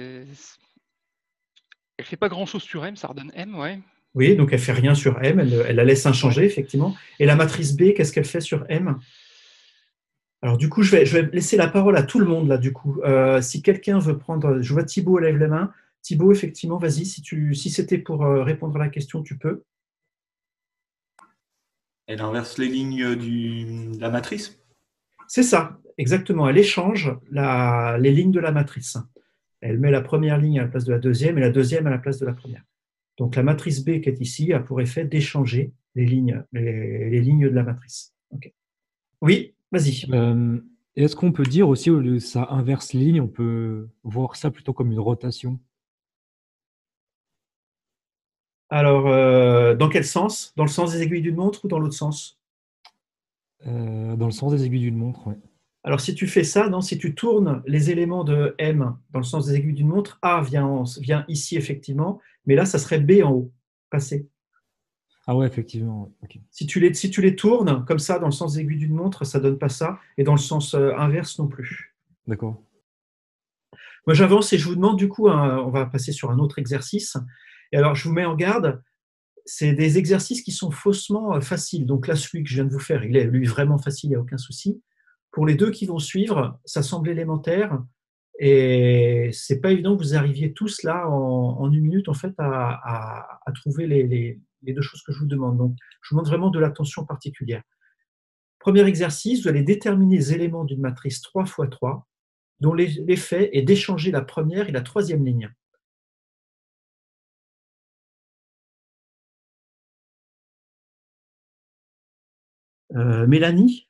Speaker 2: elle fait pas grand-chose sur M, ça redonne M, ouais.
Speaker 1: Oui, donc elle fait rien sur M, elle la laisse
Speaker 2: Ouais.
Speaker 1: inchangée, effectivement. Et la matrice B, qu'est-ce qu'elle fait sur M? Alors du coup, je vais laisser la parole à tout le monde là. Du coup, si quelqu'un veut prendre, je vois Thibaut lève la main. Thibaut, effectivement, vas-y. Si c'était pour répondre à la question, tu peux.
Speaker 3: Elle inverse les lignes de la matrice.
Speaker 1: C'est ça, exactement. Elle échange les lignes de la matrice. Elle met la première ligne à la place de la deuxième et la deuxième à la place de la première. Donc la matrice B qui est ici a pour effet d'échanger les lignes de la matrice. Okay. Oui, vas-y.
Speaker 4: Est-ce qu'on peut dire aussi, au lieu de ça inverse ligne, on peut voir ça plutôt comme une rotation?
Speaker 1: Alors, dans quel sens? Dans le sens des aiguilles d'une montre ou dans l'autre sens?
Speaker 4: Dans le sens des aiguilles d'une montre, ouais.
Speaker 1: Alors, si tu fais ça, non, si tu tournes les éléments de M dans le sens des aiguilles d'une montre, A vient ici, effectivement, mais là, ça serait B en haut, passé.
Speaker 4: Ah ouais, effectivement. Ok.
Speaker 1: Si tu les tournes comme ça, dans le sens des aiguilles d'une montre, ça ne donne pas ça, et dans le sens inverse non plus.
Speaker 4: D'accord.
Speaker 1: Moi, j'avance et je vous demande, du coup, on va passer sur un autre exercice. Et alors, je vous mets en garde, c'est des exercices qui sont faussement faciles. Donc là, celui que je viens de vous faire, il est, lui, vraiment facile, il n'y a aucun souci. Pour les deux qui vont suivre, ça semble élémentaire. Et c'est pas évident que vous arriviez tous là en une minute en fait à trouver les deux choses que je vous demande. Donc, je vous demande vraiment de l'attention particulière. Premier exercice, vous allez déterminer les éléments d'une matrice 3 x 3 dont l'effet est d'échanger la première et la troisième ligne. Mélanie,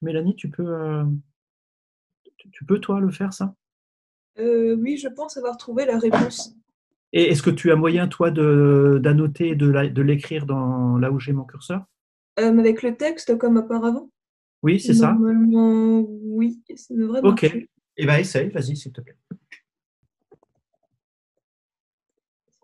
Speaker 1: tu peux toi le faire ça?
Speaker 5: Oui, je pense avoir trouvé la réponse.
Speaker 1: Et est-ce que tu as moyen toi d'annoter et de l'écrire dans là où j'ai mon curseur?
Speaker 5: Avec le texte comme auparavant?
Speaker 1: Oui, c'est ça.
Speaker 5: Normalement, oui, ça devrait
Speaker 1: Ok.
Speaker 5: marcher.
Speaker 1: Eh bien, essaye, vas-y, s'il te plaît.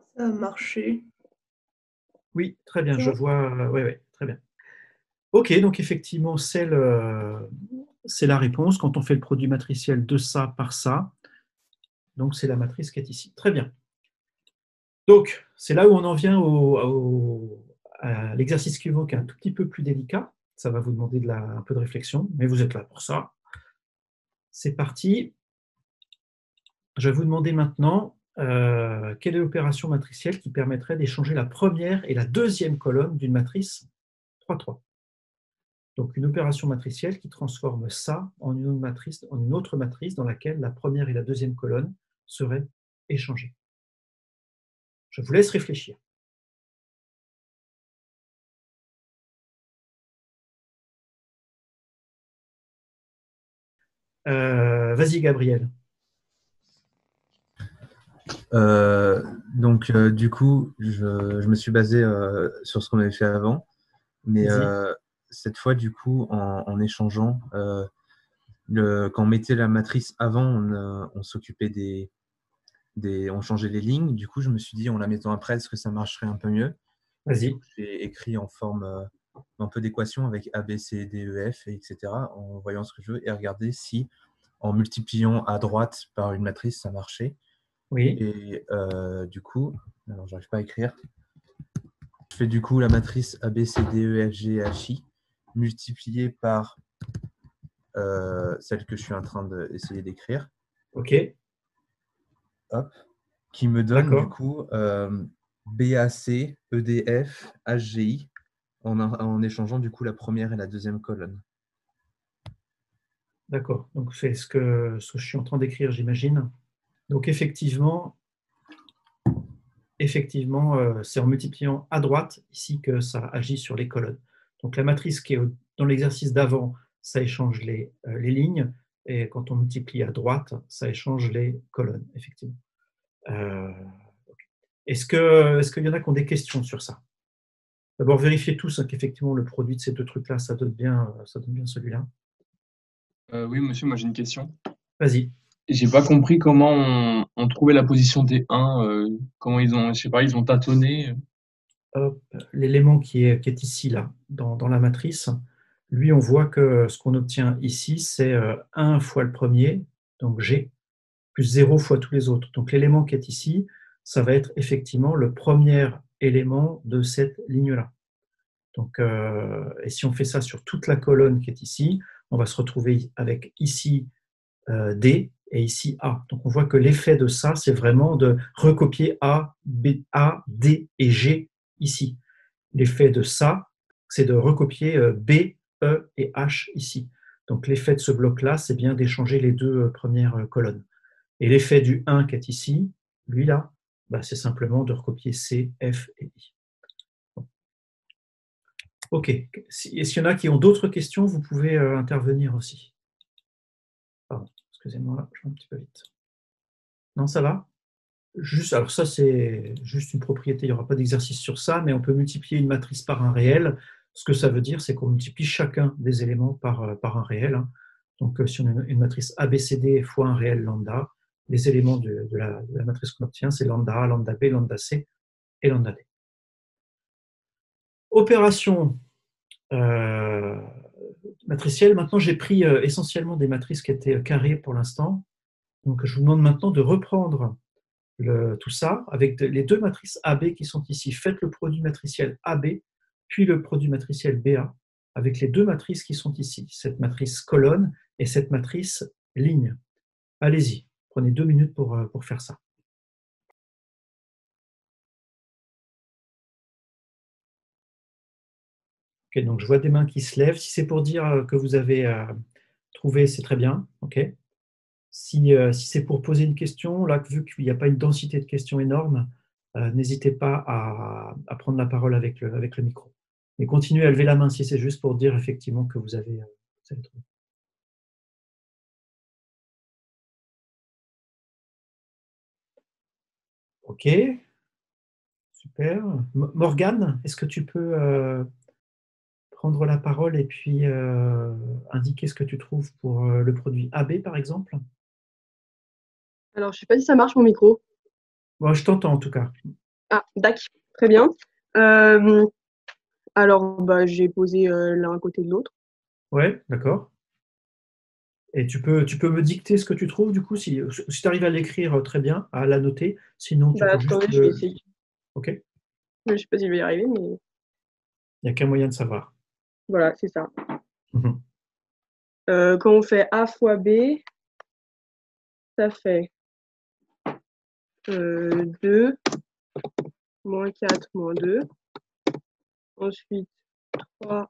Speaker 5: Ça a marché.
Speaker 1: Oui, très bien,
Speaker 5: C'est
Speaker 1: je
Speaker 5: bon.
Speaker 1: vois. Oui, oui, très bien. OK, donc effectivement, c'est la réponse quand on fait le produit matriciel de ça par ça. Donc, c'est la matrice qui est ici. Très bien. Donc, c'est là où on en vient à l'exercice suivant qui est un tout petit peu plus délicat. Ça va vous demander un peu de réflexion, mais vous êtes là pour ça. C'est parti. Je vais vous demander maintenant quelle est l'opération matricielle qui permettrait d'échanger la première et la deuxième colonne d'une matrice 3-3. Donc, une opération matricielle qui transforme ça en une autre matrice dans laquelle la première et la deuxième colonne seraient échangées. Je vous laisse réfléchir. Vas-y, Gabriel.
Speaker 6: Du coup, je me suis basé sur ce qu'on avait fait avant, mais cette fois, du coup, en échangeant, quand on mettait la matrice avant, on s'occupait on changeait les lignes. Du coup, je me suis dit, en la mettant après, est-ce que ça marcherait un peu mieux?
Speaker 1: Vas-y.
Speaker 6: J'ai écrit en forme un peu d'équation avec A, B, C, D, E, F, etc., en voyant ce que je veux et regarder si, en multipliant à droite par une matrice, ça marchait.
Speaker 1: Oui.
Speaker 6: Et du coup, alors j'arrive pas à écrire. Je fais du coup la matrice A, B, C, D, E, F, G, H, I multipliée par celle que je suis en train d'essayer d'écrire.
Speaker 1: OK.
Speaker 6: Hop. Qui me donne du
Speaker 1: D'accord.
Speaker 6: coup BAC, EDF, HGI en échangeant du coup la première et la deuxième colonne.
Speaker 1: D'accord. Donc, c'est ce que je suis en train d'écrire, j'imagine. Donc, effectivement, c'est en multipliant à droite ici que ça agit sur les colonnes. Donc, la matrice qui est dans l'exercice d'avant, ça échange les lignes. Et quand on multiplie à droite, ça échange les colonnes, effectivement. Est-ce qu'il y en a qui ont des questions sur ça? D'abord, vérifiez tous qu'effectivement le produit de ces deux trucs-là, ça donne bien celui-là.
Speaker 7: Oui, monsieur, moi j'ai une question.
Speaker 1: Vas-y.
Speaker 7: J'ai pas compris comment on trouvait la position des 1, comment ils ont, je sais pas, ils ont tâtonné.
Speaker 1: Hop, l'élément qui est ici, là, dans la matrice, lui, on voit que ce qu'on obtient ici, c'est 1 fois le premier, donc G, plus 0 fois tous les autres. Donc l'élément qui est ici, ça va être effectivement le premier élément de cette ligne-là. Donc, et si on fait ça sur toute la colonne qui est ici, on va se retrouver avec ici D et ici A. Donc on voit que l'effet de ça, c'est vraiment de recopier A, B, A, D et G ici. L'effet de ça, c'est de recopier B, E et H ici. Donc l'effet de ce bloc-là, c'est bien d'échanger les deux premières colonnes. Et l'effet du 1 qui est ici, lui là, bah, c'est simplement de recopier C, F et I. OK. Est-ce qu'il y en a qui ont d'autres questions? Vous pouvez intervenir aussi. Pardon, excusez-moi, je vais un petit peu vite. Non, ça va? Alors ça, c'est juste une propriété, il n'y aura pas d'exercice sur ça, mais on peut multiplier une matrice par un réel. Ce que ça veut dire, c'est qu'on multiplie chacun des éléments par un réel. Donc, si on a une matrice ABCD fois un réel lambda, les éléments de la matrice qu'on obtient, c'est lambda A, lambda B, lambda C et lambda D. Opération matricielle. Maintenant, j'ai pris essentiellement des matrices qui étaient carrées pour l'instant. Donc, je vous demande maintenant de reprendre tout ça avec les deux matrices AB qui sont ici. Faites le produit matriciel AB, puis le produit matriciel BA, avec les deux matrices qui sont ici, cette matrice colonne et cette matrice ligne. Allez-y, prenez 2 minutes pour faire ça. Ok, donc je vois des mains qui se lèvent. Si c'est pour dire que vous avez trouvé, c'est très bien. Okay. Si c'est pour poser une question, là, vu qu'il n'y a pas une densité de questions énorme, n'hésitez pas à prendre la parole avec le micro. Mais continuez à lever la main si c'est juste pour dire effectivement que vous avez trouvé. Ok, super. Morgane, est-ce que tu peux prendre la parole et puis indiquer ce que tu trouves pour le produit AB, par exemple?
Speaker 8: Alors, je sais pas si ça marche mon micro.
Speaker 1: Bon, je t'entends en tout cas.
Speaker 8: Ah, d'accord, très bien. Euh, alors, j'ai posé l'un à côté de l'autre.
Speaker 1: Ouais, d'accord. Et tu peux me dicter ce que tu trouves, du coup, si tu arrives à l'écrire très bien, à la noter, sinon tu peux juste
Speaker 8: Attendez, je vais essayer.
Speaker 1: Ok, il
Speaker 8: Je sais pas si je vais y arriver, mais
Speaker 1: n'y a qu'un moyen de savoir.
Speaker 8: voilà, c'est ça.
Speaker 1: Mhm.
Speaker 8: Quand on fait A fois B, ça fait 2, moins 4, moins 2. Ensuite, 3,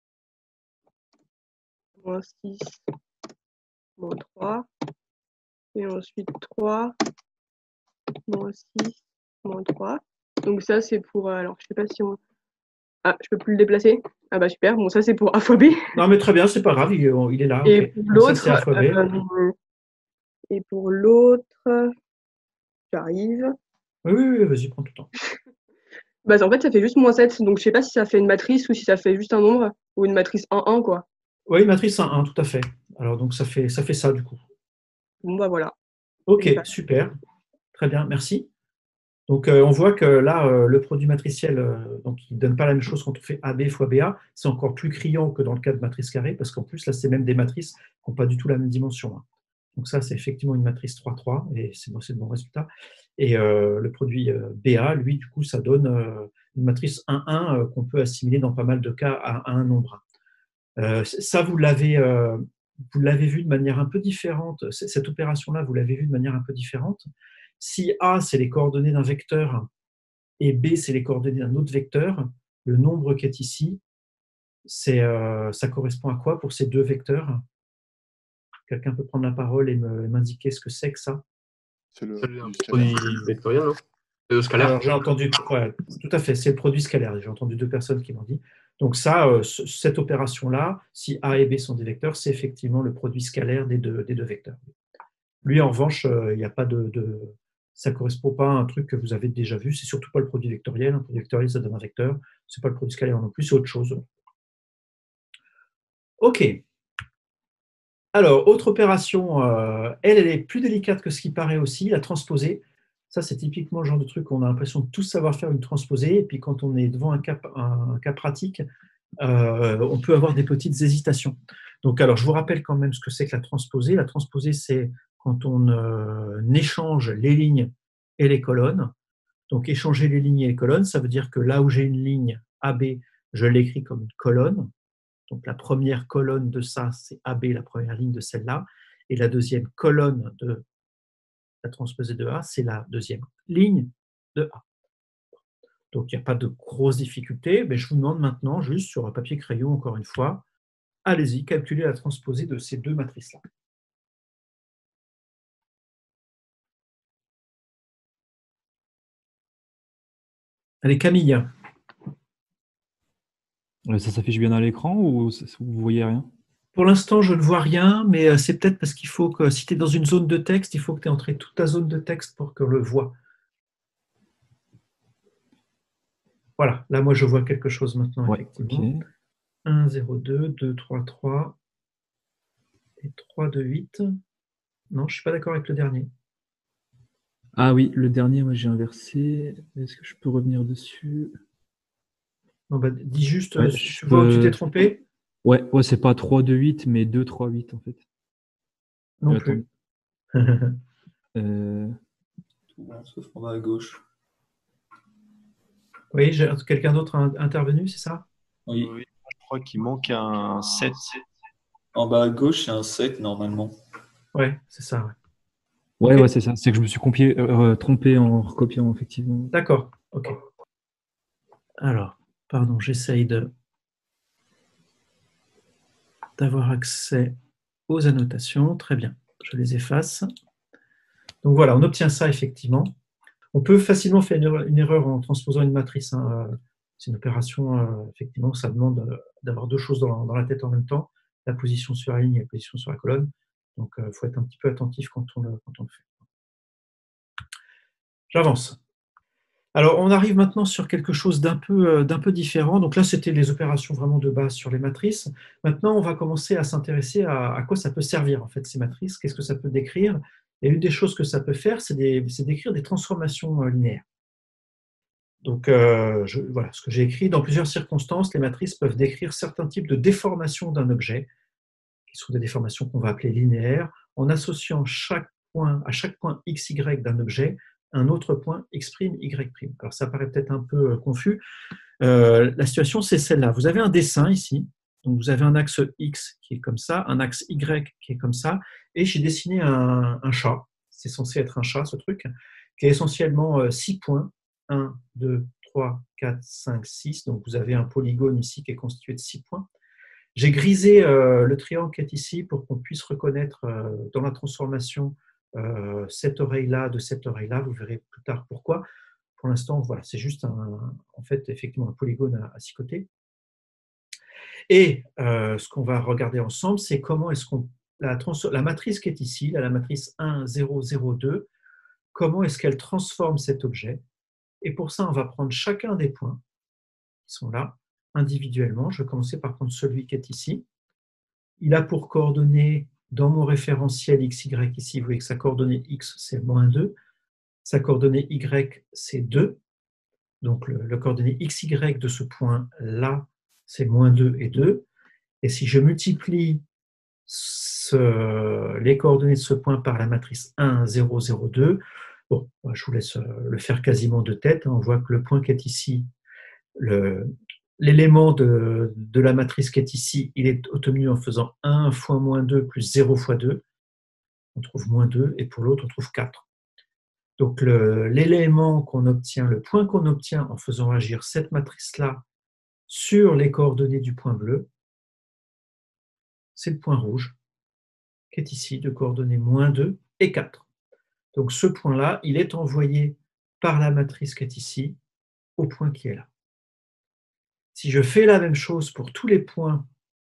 Speaker 8: moins 6, moins 3. Et ensuite, 3, moins 6, moins 3. Donc ça, c'est pour... alors, je sais pas si on... Ah, je peux plus le déplacer. Ah bah super, bon ça c'est pour A fois B.
Speaker 1: Non, mais très bien, c'est pas grave, il est là,
Speaker 8: Et
Speaker 1: ok.
Speaker 8: pour
Speaker 1: Donc ça, c'est A
Speaker 8: l'autre,
Speaker 1: fois B.
Speaker 8: j'arrive.
Speaker 1: Oui, oui, oui, vas-y, prends tout le temps.
Speaker 8: En fait, ça fait juste moins 7. Donc je sais pas si ça fait une matrice ou si ça fait juste un nombre. Ou une matrice 1-1, quoi.
Speaker 1: Oui, matrice 1, tout à fait. Alors, donc ça fait ça, du coup.
Speaker 8: Bon bah voilà.
Speaker 1: Ok,
Speaker 8: J'ai pas-
Speaker 1: super. Très bien, merci. Donc, on voit que là, le produit matriciel, donc, il ne donne pas la même chose quand on fait AB fois BA. C'est encore plus criant que dans le cas de matrice carrée, parce qu'en plus, là, c'est même des matrices qui n'ont pas du tout la même dimension, hein. Donc ça, c'est effectivement une matrice 3-3, et c'est le bon résultat. Et le produit BA, lui, du coup, ça donne une matrice 1-1 qu'on peut assimiler dans pas mal de cas à un nombre. Ça, vous l'avez vu de manière un peu différente. Cette opération-là, vous l'avez vue de manière un peu différente. Si A, c'est les coordonnées d'un vecteur et B, c'est les coordonnées d'un autre vecteur, le nombre qui est ici, ça correspond à quoi pour ces deux vecteurs? Quelqu'un peut prendre la parole et m'indiquer ce que c'est que ça?
Speaker 9: C'est le
Speaker 10: produit vectoriel, non? Scalaire.
Speaker 1: Alors, j'ai entendu, ouais, tout à fait, c'est le produit scalaire. J'ai entendu deux personnes qui m'ont dit. Donc ça, cette opération-là, si A et B sont des vecteurs, c'est effectivement le produit scalaire des deux vecteurs. Lui, en revanche, il n'y a pas ça ne correspond pas à un truc que vous avez déjà vu. C'est surtout pas le produit vectoriel. Un produit vectoriel, ça donne un vecteur. C'est pas le produit scalaire non plus, c'est autre chose. OK. Alors, autre opération, elle est plus délicate que ce qui paraît aussi, la transposée. Ça, c'est typiquement le genre de truc où on a l'impression de tous savoir faire une transposée, et puis quand on est devant un cas pratique, on peut avoir des petites hésitations. Donc, alors, je vous rappelle quand même ce que c'est que la transposée. La transposée, c'est quand on échange les lignes et les colonnes. Donc, échanger les lignes et les colonnes, ça veut dire que là où j'ai une ligne AB, je l'écris comme une colonne. Donc, la première colonne de ça, c'est AB, la première ligne de celle-là. Et la deuxième colonne de la transposée de A, c'est la deuxième ligne de A. Donc, il n'y a pas de grosses difficultés, mais je vous demande maintenant, juste sur un papier crayon, encore une fois, allez-y, calculez la transposée de ces deux matrices-là. Allez, Camille.
Speaker 4: Ça s'affiche bien à l'écran ou vous voyez rien?
Speaker 1: Pour l'instant, je ne vois rien, mais c'est peut-être parce qu'il faut que, si tu es dans une zone de texte, il faut que tu aies entré toute ta zone de texte pour qu'on le voit. Voilà, là, moi, je vois quelque chose maintenant,
Speaker 4: Ouais,
Speaker 1: effectivement.
Speaker 4: ok.
Speaker 1: 1, 0, 2, 2, 3, 3, et 3, 2, 8. Non, je ne suis pas d'accord avec le dernier.
Speaker 4: Ah oui, le dernier, moi j'ai inversé. Est-ce que je peux revenir dessus?
Speaker 1: Non, dis juste,
Speaker 4: Ouais,
Speaker 1: tu vois où tu t'es trompé?
Speaker 4: Ouais, c'est pas 3, 2, 8, mais 2, 3, 8 en fait.
Speaker 1: Non
Speaker 4: Attends.
Speaker 1: plus.
Speaker 3: Sauf en bas à gauche.
Speaker 1: Oui, quelqu'un d'autre a intervenu, c'est ça?
Speaker 3: Oui.
Speaker 10: Oui, je crois qu'il manque un 7.
Speaker 3: En bas à gauche, c'est un 7 normalement.
Speaker 1: Ouais, c'est ça.
Speaker 4: Ouais,
Speaker 1: Ok.
Speaker 4: c'est ça. C'est que je me suis trompé en recopiant, effectivement.
Speaker 1: D'accord, ok. Alors, pardon, j'essaye d'avoir accès aux annotations. Très bien, je les efface. Donc voilà, on obtient ça effectivement. On peut facilement faire une erreur en transposant une matrice, hein. C'est une opération, effectivement, ça demande d'avoir deux choses dans la tête en même temps, la position sur la ligne et la position sur la colonne. Donc, il faut être un petit peu attentif quand on le fait. J'avance. Alors, on arrive maintenant sur quelque chose d'un peu différent. Donc là, c'était les opérations vraiment de base sur les matrices. Maintenant, on va commencer à s'intéresser à quoi ça peut servir, en fait, ces matrices. Qu'est-ce que ça peut décrire? Et une des choses que ça peut faire, c'est d'écrire des transformations linéaires. Donc, voilà ce que j'ai écrit. Dans plusieurs circonstances, les matrices peuvent décrire certains types de déformations d'un objet, qui sont des déformations qu'on va appeler linéaires, en associant à chaque point x, y d'un objet, un autre point x', y'. Alors, ça paraît peut-être un peu confus. La situation, c'est celle-là. Vous avez un dessin ici. Donc, vous avez un axe X qui est comme ça, un axe Y qui est comme ça, et j'ai dessiné un chat. C'est censé être un chat, ce truc, qui est essentiellement 6 points. 1, 2, 3, 4, 5, 6. Donc, vous avez un polygone ici qui est constitué de 6 points. J'ai grisé le triangle qui est ici pour qu'on puisse reconnaître dans la transformation cette oreille-là de cette oreille-là. Vous verrez plus tard pourquoi. Pour l'instant, voilà, c'est juste en fait, effectivement, un polygone à 6 côtés. Et ce qu'on va regarder ensemble, c'est comment est-ce qu'on la matrice qui est ici, la matrice 1, 0, 0, 2, comment est-ce qu'elle transforme cet objet. Et pour ça, on va prendre chacun des points qui sont là, individuellement. Je vais commencer par prendre celui qui est ici. Il a pour coordonnée, dans mon référentiel XY ici, vous voyez que sa coordonnée X, c'est -2. Sa coordonnée Y, c'est 2. Donc, le coordonnée XY de ce point-là, c'est -2 et 2. Et si je multiplie les coordonnées de ce point par la matrice 1, 0, 0, 2, bon, je vous laisse le faire quasiment de tête. On voit que le point qui est ici, l'élément de la matrice qui est ici, il est obtenu en faisant 1 fois -2 plus 0 fois 2. On trouve -2, et pour l'autre, on trouve 4. Donc, l'élément qu'on obtient, le point qu'on obtient en faisant agir cette matrice-là sur les coordonnées du point bleu, c'est le point rouge, qui est ici, de coordonnées -2 et 4. Donc, ce point-là, il est envoyé par la matrice qui est ici au point qui est là. Si je fais la même chose pour tous les points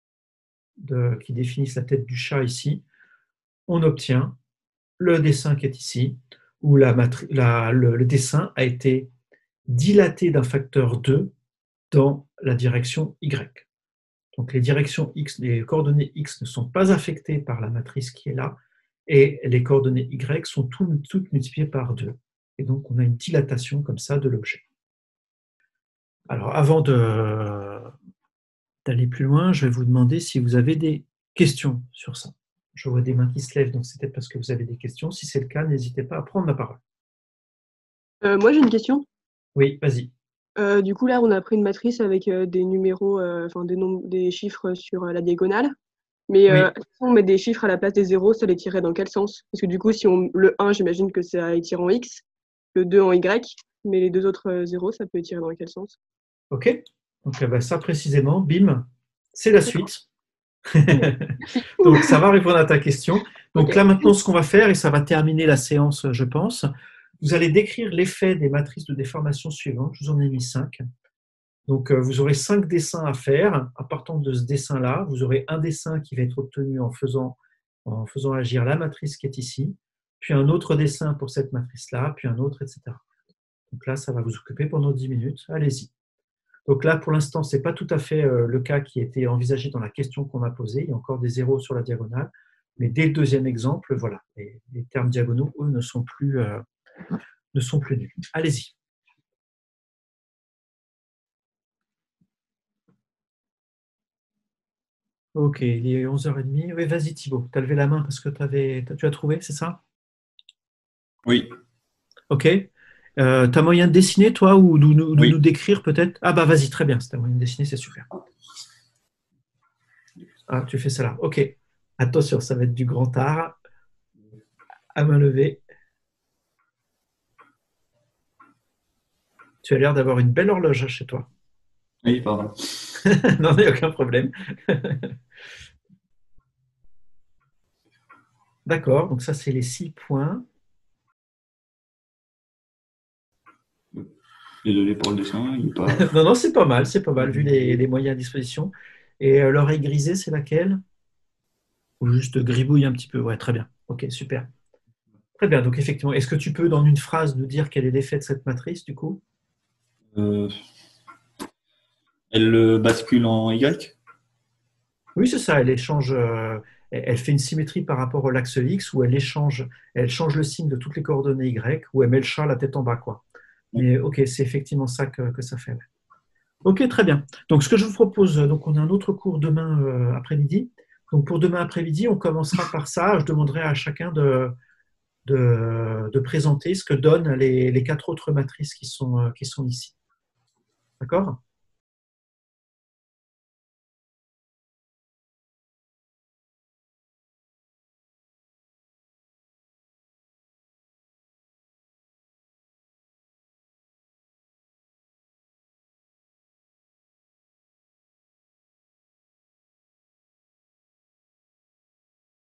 Speaker 1: qui définissent la tête du chat ici, on obtient le dessin qui est ici, où le dessin a été dilaté d'un facteur 2 dans la direction Y. Donc les directions X, les coordonnées X ne sont pas affectées par la matrice qui est là, et les coordonnées Y sont toutes multipliées par 2. Et donc on a une dilatation comme ça de l'objet. Alors avant d'aller plus loin, je vais vous demander si vous avez des questions sur ça. Je vois des mains qui se lèvent, donc c'est peut-être parce que vous avez des questions. Si c'est le cas, n'hésitez pas à prendre la parole.
Speaker 8: Moi, j'ai une question.
Speaker 1: Oui, vas-y.
Speaker 8: Du coup, là, on a pris une matrice avec des numéros, des chiffres sur la diagonale. Mais
Speaker 1: Oui.
Speaker 8: si on met des chiffres à la place des zéros, ça les tirait dans quel sens? Parce que du coup, le 1, j'imagine que ça étire en X, le 2 en Y, mais les deux autres zéros, ça peut étirer dans quel sens?
Speaker 1: OK. Donc ça précisément, bim, c'est la suite. Donc ça va répondre à ta question. Donc
Speaker 8: Ok.
Speaker 1: là maintenant, ce qu'on va faire, et ça va terminer la séance, je pense, vous allez décrire l'effet des matrices de déformation suivantes. Je vous en ai mis 5. Donc vous aurez 5 dessins à faire. À partir de ce dessin-là, vous aurez un dessin qui va être obtenu en faisant agir la matrice qui est ici, puis un autre dessin pour cette matrice-là, puis un autre, etc. Donc là, ça va vous occuper pendant 10 minutes. Allez-y. Donc là, pour l'instant, ce n'est pas tout à fait le cas qui était envisagé dans la question qu'on m'a posée. Il y a encore des zéros sur la diagonale. Mais dès le deuxième exemple, voilà, les termes diagonaux, eux, ne sont plus nuls. Allez-y. Ok, il est 11h30. Oui, vas-y Thibaut, tu as levé la main parce que tu as trouvé, c'est ça?
Speaker 3: Oui.
Speaker 1: Ok. Tu as moyen de dessiner, toi, ou de
Speaker 3: Oui.
Speaker 1: nous décrire peut-être? Ah bah vas-y, très bien, si tu as moyen de dessiner, c'est super. Ah, tu fais ça là. Ok. Attention, ça va être du grand art. À main levée. Tu as l'air d'avoir une belle horloge chez toi.
Speaker 3: Oui, pardon.
Speaker 1: Non, il n'y a aucun problème. D'accord, donc ça, c'est les 6 points.
Speaker 3: Désolé pour le dessin, il est pas.
Speaker 1: Non, c'est pas mal, vu les moyens à disposition. Et l'oreille grisée, c'est laquelle? Ou juste gribouille un petit peu? Ouais, très bien. Ok, super. Très bien, donc effectivement, est-ce que tu peux, dans une phrase, nous dire quel est l'effet de cette matrice, du coup?
Speaker 3: Elle bascule en Y?
Speaker 1: Oui, c'est ça, elle fait une symétrie par rapport à l'axe X où elle change le signe de toutes les coordonnées Y, où elle met le chat la tête en bas, quoi. Mais ok, c'est effectivement ça que ça fait. Ouais. Ok, très bien. Donc, ce que je vous propose, donc on a un autre cours demain après-midi. Donc, pour demain après-midi, on commencera par ça. Je demanderai à chacun de présenter ce que donnent les 4 autres matrices qui sont ici. D'accord?